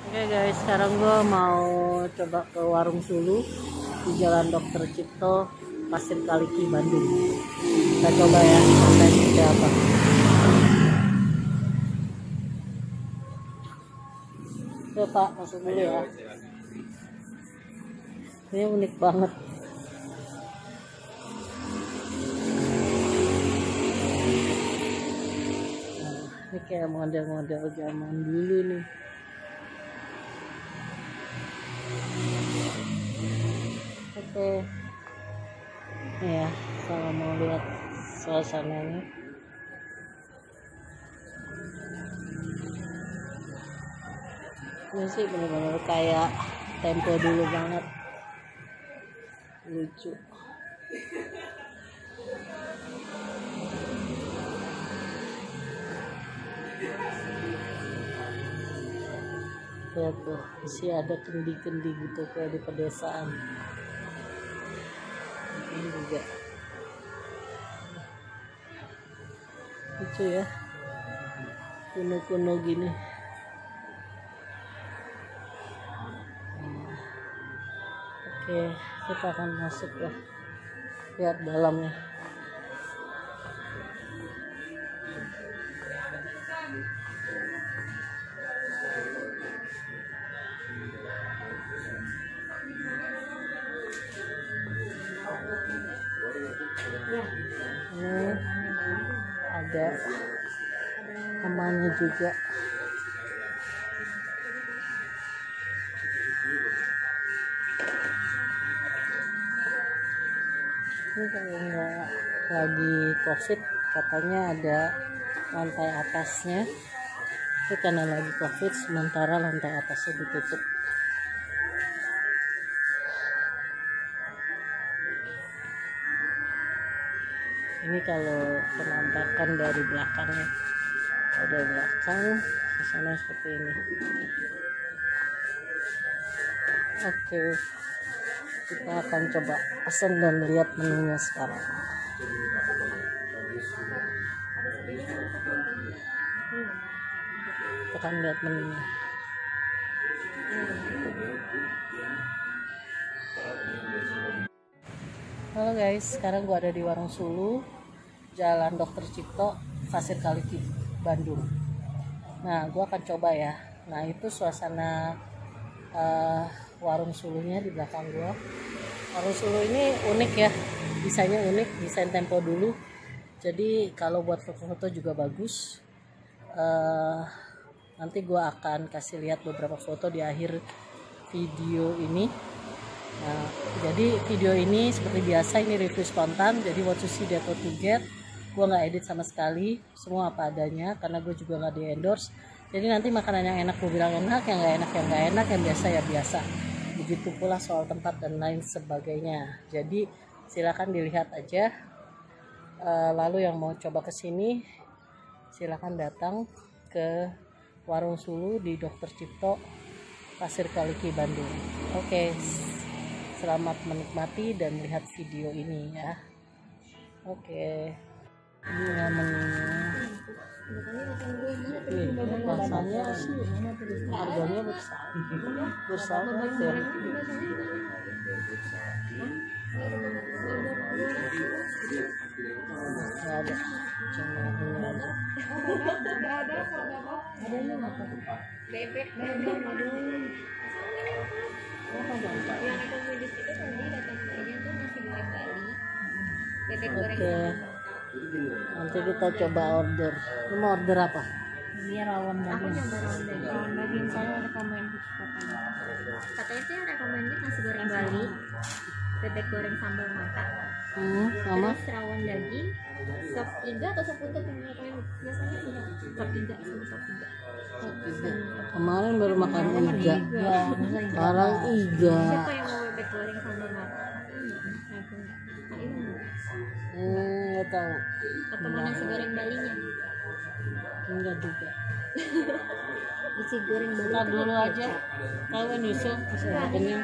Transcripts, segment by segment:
Oke guys, sekarang gue mau coba ke Warung Sulu di Jalan Dr. Cipto, Pasir Kaliki, Bandung. Kita coba ya, rasanya seperti apa. Oke Pak, masuk dulu ya. Ini unik banget. Nah, ini kayak model-model zaman dulu nih. Oke, ya, kalau mau lihat suasananya. Ini sih bener-bener kayak tempo dulu banget, lucu. Lihat tuh, masih ada kendi-kendi gitu kayak di pedesaan. Ini juga lucu ya, kuno-kuno gini. Oke, kita akan masuk ya, lihat dalamnya. Ini ada namanya juga. Ini kalau nggak lagi COVID katanya ada lantai atasnya, itu karena lagi COVID sementara lantai atasnya ditutup. Ini kalau penampakan dari belakangnya, ada belakang suasana seperti ini. Oke, kita akan coba pesan dan lihat menunya sekarang. Kita akan lihat menunya. Halo guys, sekarang gua ada di Warung Sulu, Jalan Dr. Cipto, Pasir Kaliki, Bandung. Nah, gua akan coba ya. Nah, itu suasana Warung Sulunya di belakang gua. Warung Sulu ini unik ya, desainnya unik, desain tempo dulu. Jadi kalau buat foto-foto juga bagus. Nanti gua akan kasih lihat beberapa foto di akhir video ini. Nah, jadi video ini seperti biasa ini review spontan, jadi what you see that what you get. Gue nggak edit sama sekali, semua apa adanya, karena gue juga nggak di endorse. Jadi nanti makanan yang enak gue bilang enak, yang nggak enak, yang biasa ya biasa. Begitu pula soal tempat dan lain sebagainya. Jadi silakan dilihat aja. Lalu yang mau coba kesini, silakan datang ke Warung Sulu di Dr. Cipto, Pasir Kaliki, Bandung. Oke. Selamat menikmati dan melihat video ini ya. Oke. Ini menunya. Rasanya sih harganya bersahabat ya. Nggak ada, cuma ini aja. Ada ini apa? Bebek. Yang rekomendasi itu tadi datang mainnya tuh nasi goreng Bali, bebek goreng. Oke, nanti kita coba order. Lu mau order apa? Ini rawon daging. Aku nyoba rawon daging. Rawon daging saya recommended katanya. Katanya sih recommended nasi goreng Bali, bebek goreng sambal mata. Sama terus rawon daging, sop iga atau sop buntut yang biasanya punya sop iga sama sop iga. Kemarin baru makan iga, sekarang iga. Siapa yang mau bebek goreng sambal mata? Nggak tahu. Atau mau nasi goreng Balinya? Enggak juga. Nasi goreng Bali. Ntar dulu aja. Tahu kan nyusul, masih kenyang.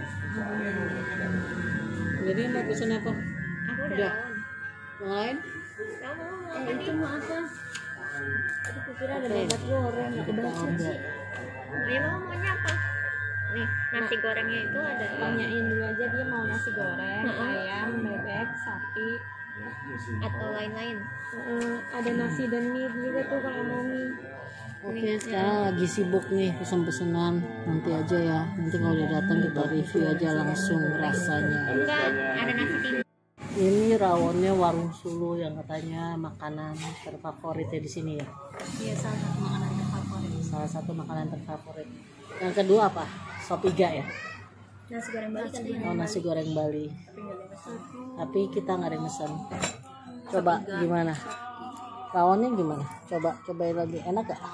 Jadi mau pesen apa? Aku udah. Yang lain? Kamu itu mau apa? Aku kira ada bebek goreng, nggak kebaca sih. Dia maunya nih nasi gorengnya itu ada Tanyain dulu aja dia mau nasi goreng, ayam, bebek, sapi. atau lain-lain. Ada nasi dan mie juga tuh kalau mau mie. Oke, sekarang lagi sibuk nih pesen-pesenan. Nanti aja ya. Nanti kalau udah datang kita review aja langsung rasanya. Enggak, ada nasi timbel. Ini rawonnya warung Sulu yang katanya makanan terfavoritnya di sini ya. Iya, salah satu makanan terfavorit. Salah satu makanan terfavorit. Yang kedua apa? Sop iga ya. Nasi goreng Bali kan Oh, nasi goreng Bali. Tapi kita nggak ada yang pesan. Coba gimana? Rawonnya gimana? Cobain lagi. Enak gak?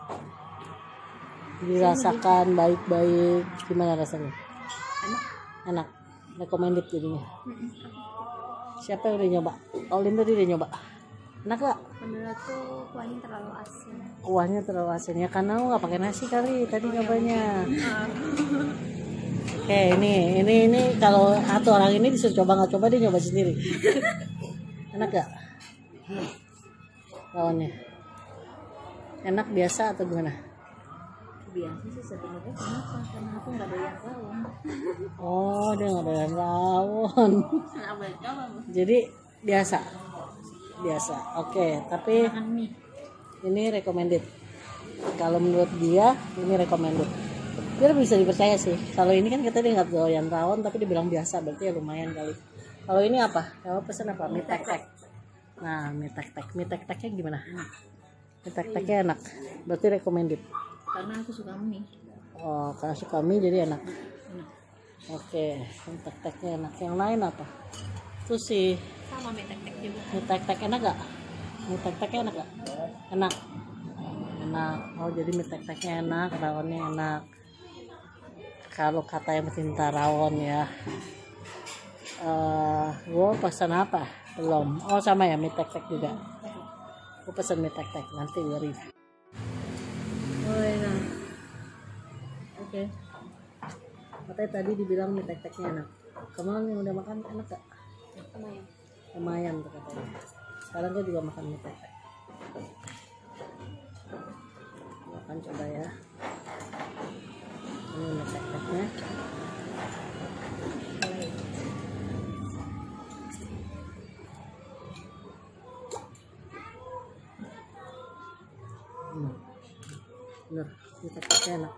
Dirasakan baik-baik. Gimana rasanya? Enak. Recommended jadinya. Siapa yang udah nyoba? Olin tadi udah nyoba. Enak gak? Menurut tuh kuahnya terlalu asin. Kuahnya terlalu asin ya, karena nggak pakai nasi kali tadi nyobanya. Oke, ini kalau satu orang ini disuruh coba nggak coba dia nyoba sendiri. Enak gak? Rawonnya enak biasa atau gimana? Biasa sih sebenarnya. Kenapa? Karena aku nggak doyan rawon. Oh, dia nggak doyan rawon. Jadi biasa. Oke, tapi ini recommended. Kalau menurut dia ini recommended. Dia bisa dipercaya sih. Kalau ini kan kita dia nggak doyan rawon tapi dia bilang biasa, berarti ya lumayan kali. Kalau ini apa? Kalau pesan apa? Mie tek-tek. Nah, mie tek-teknya gimana? Mie tek-teknya enak. Berarti recommended. Karena aku suka mie. Oh, karena suka mie jadi enak. Oke, mie tek-teknya enak. Yang lain apa? Itu sih Sama mie tek-tek juga. mie tek-tek enak gak? Mie tek-teknya enak gak? Enak. Oh, jadi mie tek-teknya enak, rawonnya enak. Kalau kata yang pecinta rawon ya, gue pesan apa? Belum. Oh, sama ya, mie tek-tek juga. Gue pesan mie tek-tek, nanti gue review. Oh, enak. Oke. Katanya tadi dibilang mie tek-teknya enak. Kemarin yang udah makan enak gak? Lumayan tuh katanya. Sekarang gue juga makan mie tek-tek. Makan coba ya. Ini mie tek-teknya. Bener, mie tek-teknya enak.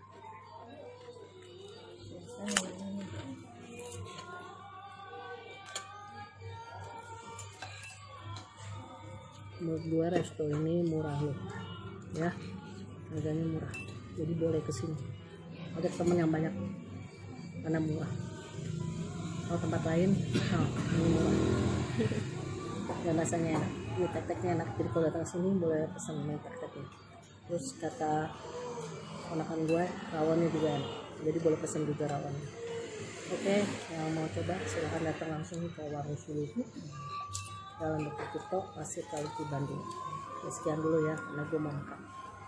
Menurut gue resto ini murah loh ya, harganya murah, jadi boleh kesini. Ada temen yang banyak karena murah. Kalau tempat lain ini murah dan rasanya enak, mie tek-teknya enak. Jadi kalau datang sini boleh pesan mie tek-teknya. Terus kata ponakan gue rawonnya juga enak, jadi boleh pesan juga rawonnya. Oke, yang mau coba silahkan datang langsung ke warung Sulu Jalan Dr. Cipto, Pasir Kaliki, Bandung. Ya, sekian dulu ya, karena gue mau makan.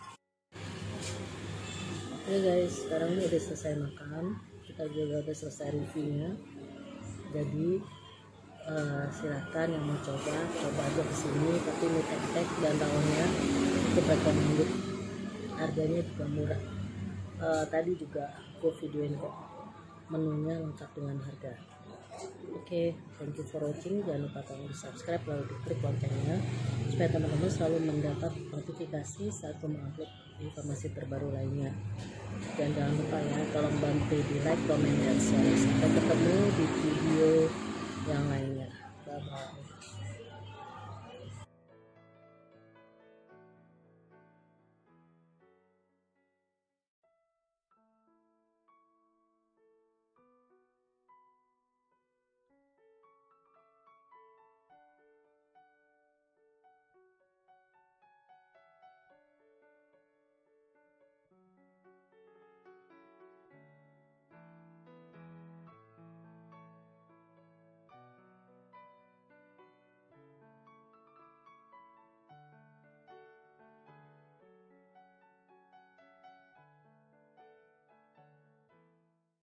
Oke guys, sekarang ini udah selesai makan. Kita juga udah selesai reviewnya. Jadi silakan yang mau coba aja kesini. Tapi mie tek-tek dan rawonnya itu recommended. Harganya juga murah. Tadi juga gue videoin kok menunya lengkap dengan harga. Oke, thank you for watching. Jangan lupa kalian di subscribe lalu diklik loncengnya supaya teman-teman selalu mendapat notifikasi saat gue mengupload informasi terbaru lainnya. Dan jangan lupa ya, tolong bantu di like, comment, dan share. Sampai ketemu di video yang lainnya. Bye bye.